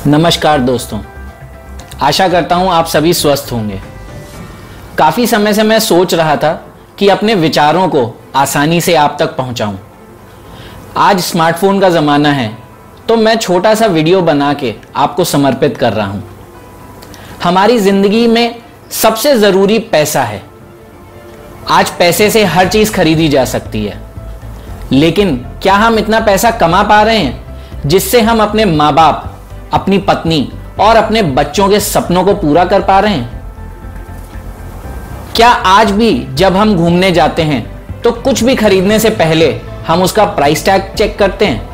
नमस्कार दोस्तों, आशा करता हूं आप सभी स्वस्थ होंगे। काफ़ी समय से मैं सोच रहा था कि अपने विचारों को आसानी से आप तक पहुंचाऊं। आज स्मार्टफोन का ज़माना है तो मैं छोटा सा वीडियो बना के आपको समर्पित कर रहा हूं। हमारी ज़िंदगी में सबसे ज़रूरी पैसा है। आज पैसे से हर चीज़ खरीदी जा सकती है, लेकिन क्या हम इतना पैसा कमा पा रहे हैं जिससे हम अपने माँ बाप, अपनी पत्नी और अपने बच्चों के सपनों को पूरा कर पा रहे हैं? क्या आज भी जब हम घूमने जाते हैं तो कुछ भी खरीदने से पहले हम उसका प्राइस टैग चेक करते हैं?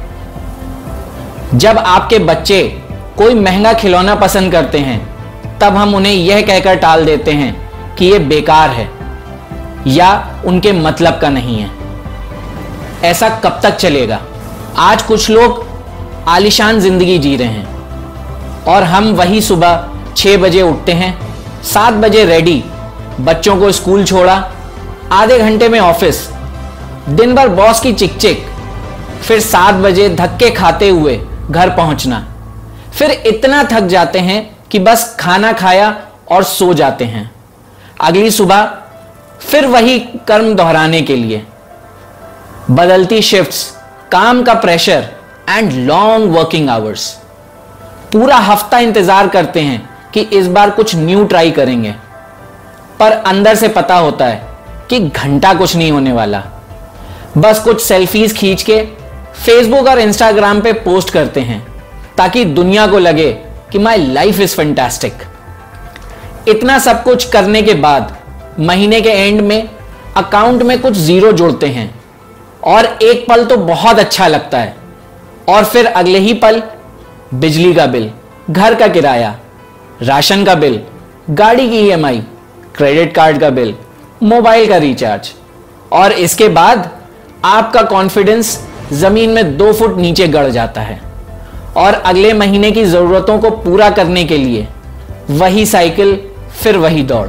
जब आपके बच्चे कोई महंगा खिलौना पसंद करते हैं तब हम उन्हें यह कहकर टाल देते हैं कि यह बेकार है या उनके मतलब का नहीं है। ऐसा कब तक चलेगा? आज कुछ लोग आलीशान जिंदगी जी रहे हैं और हम वही सुबह 6 बजे उठते हैं, 7 बजे रेडी, बच्चों को स्कूल छोड़ा, आधे घंटे में ऑफिस, दिन भर बॉस की चिक चिक, फिर 7 बजे धक्के खाते हुए घर पहुंचना, फिर इतना थक जाते हैं कि बस खाना खाया और सो जाते हैं। अगली सुबह फिर वही कर्म दोहराने के लिए। बदलती शिफ्ट्स, काम का pressure and long working hours. पूरा हफ्ता इंतजार करते हैं कि इस बार कुछ न्यू ट्राई करेंगे, पर अंदर से पता होता है कि घंटा कुछ नहीं होने वाला। बस कुछ सेल्फीज खींच के फेसबुक और इंस्टाग्राम पे पोस्ट करते हैं ताकि दुनिया को लगे कि माय लाइफ इज फैंटास्टिक। इतना सब कुछ करने के बाद महीने के एंड में अकाउंट में कुछ जीरो जुड़ते हैं और एक पल तो बहुत अच्छा लगता है, और फिर अगले ही पल बिजली का बिल, घर का किराया, राशन का बिल, गाड़ी की ईएमआई, क्रेडिट कार्ड का बिल, मोबाइल का रिचार्ज, और इसके बाद आपका कॉन्फिडेंस जमीन में 2 फुट नीचे गड़ जाता है और अगले महीने की जरूरतों को पूरा करने के लिए वही साइकिल, फिर वही दौड़।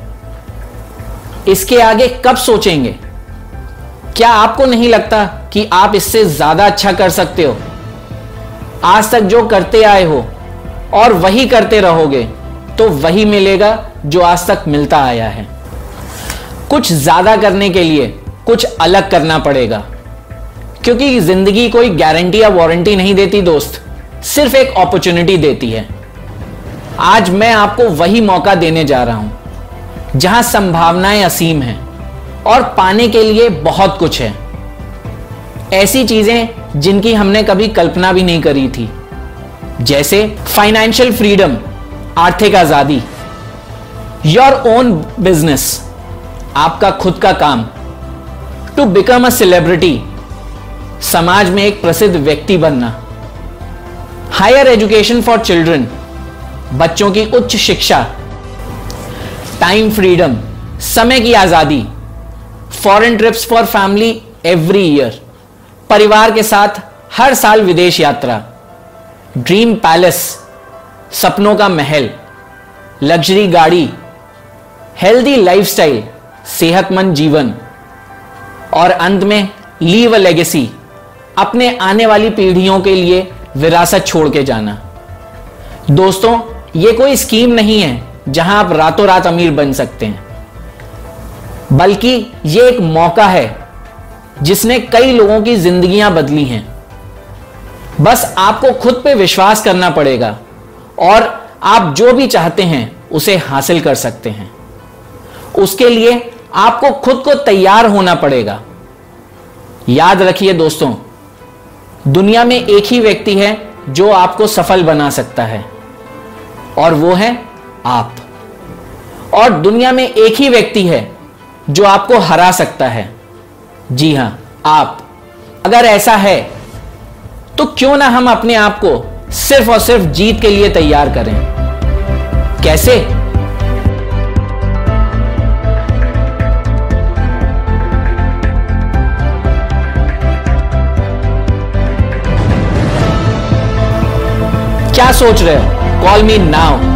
इसके आगे कब सोचेंगे? क्या आपको नहीं लगता कि आप इससे ज्यादा अच्छा कर सकते हो? आज तक जो करते आए हो और वही करते रहोगे तो वही मिलेगा जो आज तक मिलता आया है। कुछ ज्यादा करने के लिए कुछ अलग करना पड़ेगा, क्योंकि जिंदगी कोई गारंटी या वारंटी नहीं देती दोस्त, सिर्फ एक अपॉर्चुनिटी देती है। आज मैं आपको वही मौका देने जा रहा हूं जहां संभावनाएं असीम हैं और पाने के लिए बहुत कुछ है। ऐसी चीजें जिनकी हमने कभी कल्पना भी नहीं करी थी, जैसे फाइनेंशियल फ्रीडम, आर्थिक आजादी, योर ओन बिजनेस, आपका खुद का काम, टू बिकम अ सेलिब्रिटी, समाज में एक प्रसिद्ध व्यक्ति बनना, हायर एजुकेशन फॉर चिल्ड्रन, बच्चों की उच्च शिक्षा, टाइम फ्रीडम, समय की आजादी, foreign trips for family every year, परिवार के साथ हर साल विदेश यात्रा, ड्रीम पैलेस, सपनों का महल, लग्जरी गाड़ी, हेल्दी लाइफस्टाइल, सेहतमंद जीवन, और अंत में लीव अ लेगेसी, अपने आने वाली पीढ़ियों के लिए विरासत छोड़ के जाना। दोस्तों, यह कोई स्कीम नहीं है जहां आप रातों रात अमीर बन सकते हैं, बल्कि यह एक मौका है जिसने कई लोगों की जिंदगियां बदली हैं। बस आपको खुद पे विश्वास करना पड़ेगा और आप जो भी चाहते हैं उसे हासिल कर सकते हैं। उसके लिए आपको खुद को तैयार होना पड़ेगा। याद रखिए दोस्तों, दुनिया में एक ही व्यक्ति है जो आपको सफल बना सकता है, और वो है आप। और दुनिया में एक ही व्यक्ति है जो आपको हरा सकता है। जी हां, आप। अगर ऐसा है तो क्यों ना हम अपने आप को सिर्फ और सिर्फ जीत के लिए तैयार करें। कैसे? क्या सोच रहे हो? Call me now.